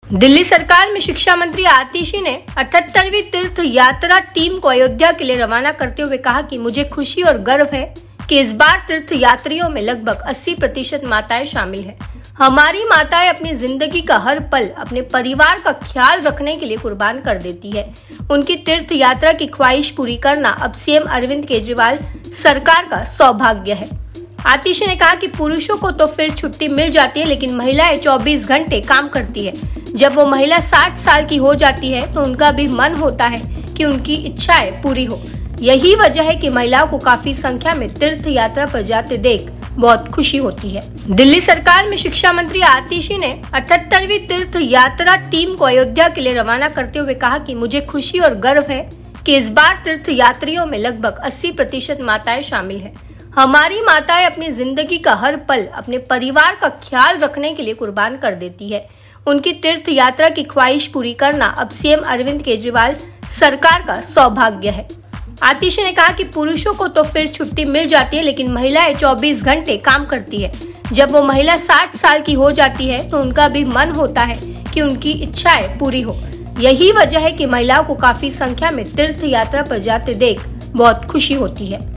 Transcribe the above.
दिल्ली सरकार में शिक्षा मंत्री आतिशी ने 78वीं तीर्थ यात्रा टीम को अयोध्या के लिए रवाना करते हुए कहा कि मुझे खुशी और गर्व है कि इस बार तीर्थ यात्रियों में लगभग 80% माताएं शामिल हैं। हमारी माताएं अपनी जिंदगी का हर पल अपने परिवार का ख्याल रखने के लिए कुर्बान कर देती है। उनकी तीर्थ यात्रा की ख्वाहिश पूरी करना अब सीएम अरविंद केजरीवाल सरकार का सौभाग्य है। आतिशी ने कहा कि पुरुषों को तो फिर छुट्टी मिल जाती है, लेकिन महिलाएं 24 घंटे काम करती है। जब वो महिला 60 साल की हो जाती है तो उनका भी मन होता है कि उनकी इच्छाएं पूरी हो। यही वजह है कि महिलाओं को काफी संख्या में तीर्थ यात्रा पर जाते देख बहुत खुशी होती है। दिल्ली सरकार में शिक्षा मंत्री आतिशी ने 78वीं तीर्थ यात्रा टीम को अयोध्या के लिए रवाना करते हुए कहा कि मुझे खुशी और गर्व है कि इस बार तीर्थ यात्रियों में लगभग 80% माताएं शामिल हैं। हमारी माताएं अपनी जिंदगी का हर पल अपने परिवार का ख्याल रखने के लिए कुर्बान कर देती है। उनकी तीर्थ यात्रा की ख्वाहिश पूरी करना अब सीएम अरविंद केजरीवाल सरकार का सौभाग्य है। आतिशी ने कहा कि पुरुषों को तो फिर छुट्टी मिल जाती है, लेकिन महिलाएं 24 घंटे काम करती है। जब वो महिला 60 साल की हो जाती है तो उनका भी मन होता है कि उनकी इच्छाएं पूरी हो। यही वजह है कि महिलाओं को काफी संख्या में तीर्थ यात्रा पर जाते देख बहुत खुशी होती है।